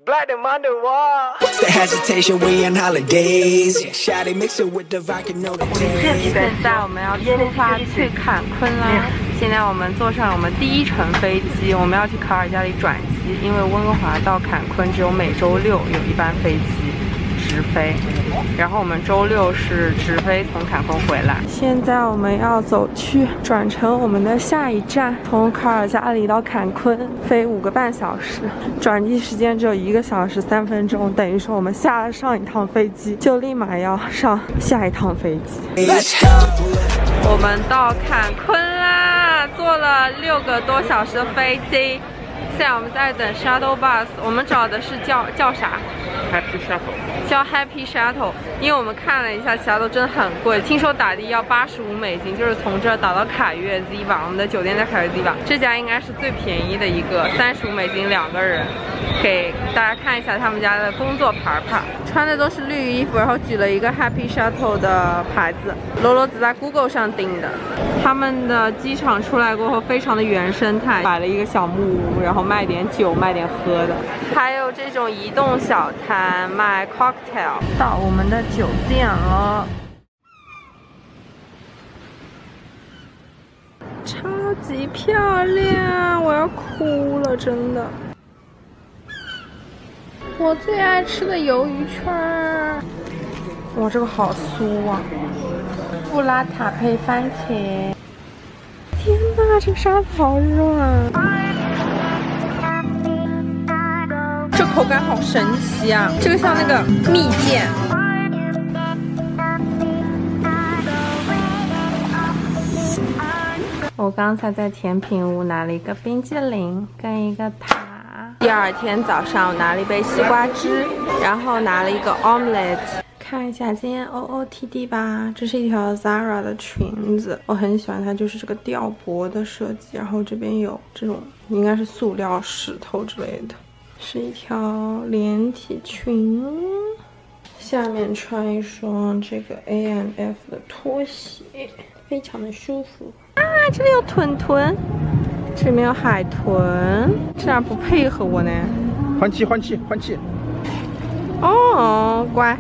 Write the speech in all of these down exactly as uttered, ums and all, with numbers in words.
Black them on the wall. The hesitation, we on holidays. Shawty mix it with the vodka, know the taste. 现在我们要出发去坎昆啦！现在我们坐上了我们第一程飞机，我们要去卡尔加里转机，因为温哥华到坎昆只有每周六有一班飞机直飞，然后我们周六是直飞从坎昆回来。现在我们要走去转乘我们的下一站，从卡尔加里到坎昆，飞五个半小时，转机时间只有一个小时三分钟，等于说我们下了上一趟飞机，就立马要上下一趟飞机。我们到坎昆啦，坐了六个多小时的飞机。现在我们在等 shuttle bus， 我们找的是叫叫啥 ？Happy Shuttle， 叫 Happy Shuttle， 因为我们看了一下，其他都真的很贵，听说打的要八十五美金，就是从这儿打到凯悦 Ziva， 我们的酒店在凯悦 Ziva， 这家应该是最便宜的一个，三十五美金两个人。给大家看一下他们家的工作牌牌，穿的都是绿衣服，然后举了一个 Happy Shuttle 的牌子。罗罗子在 Google 上订的。他们的机场出来过后，非常的原生态，摆了一个小木屋，然后卖点酒，卖点喝的，还有这种移动小摊卖 cocktail。到我们的酒店了，超级漂亮，我要哭了，真的。我最爱吃的鱿鱼圈儿，哇，这个好酥啊！布拉塔配番茄，天哪，这个沙子好软，这口感好神奇啊！这个像那个蜜饯。我刚才在甜品屋拿了一个冰激凌跟一个塔。第二天早上我拿了一杯西瓜汁，然后拿了一个 omelette。看一下今天 O O T D 吧，这是一条 Zara 的裙子，我很喜欢它，就是这个吊脖的设计，然后这边有这种应该是塑料石头之类的，是一条连体裙，下面穿一双这个 A M F 的拖鞋，非常的舒服啊！这里有豚豚。这里面有海豚，这样不配合我呢？ 换气，换气，换气。 哦，乖。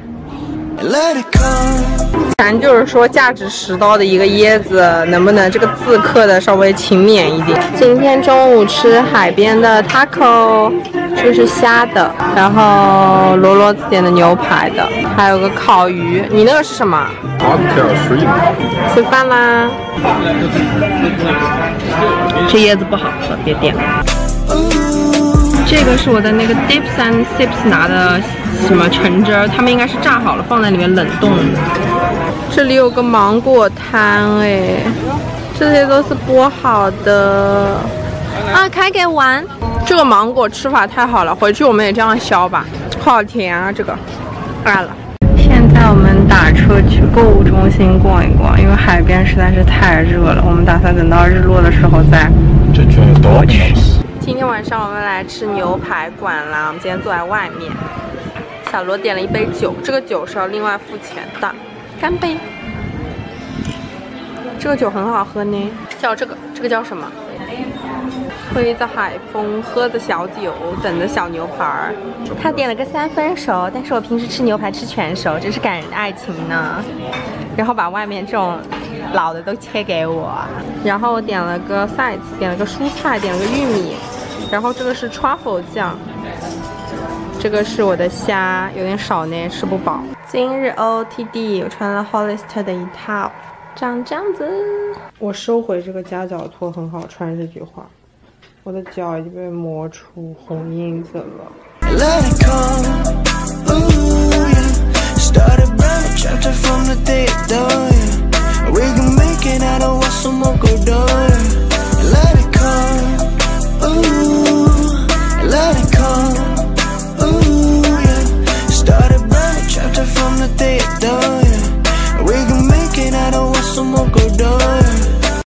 咱就是说，价值十刀的一个椰子，能不能这个字刻的稍微勤勉一点？今天中午吃海边的 taco， 这是虾的，然后罗罗子点的牛排的，还有个烤鱼。你那个是什么？吃饭啦。这椰子不好喝，别点了。这个是我的那个 Dips and Sips 拿的什么橙汁儿，他们应该是榨好了放在里面冷冻的。这里有个芒果摊哎，这些都是剥好的啊，开给玩。这个芒果吃法太好了，回去我们也这样削吧。好甜啊，这个爱了。现在我们打车去购物中心逛一逛，因为海边实在是太热了，我们打算等到日落的时候再过去。今天晚上我们来吃牛排馆啦，我们今天坐在外面。小罗点了一杯酒，这个酒是要另外付钱的。干杯！这个酒很好喝呢，叫这个，这个叫什么？吹着海风，喝着小酒，等着小牛排儿。他点了个三分熟，但是我平时吃牛排吃全熟，真是感人的爱情呢。然后把外面这种老的都切给我，然后我点了个 sides， 点了个蔬菜，点了个玉米，然后这个是 truffle 酱，这个是我的虾，有点少呢，吃不饱。今日 O O T D 我穿了 Hollister 的一套，长这样子。我收回这个夹脚拖很好穿这句话。我的脚已经被磨出红印子了。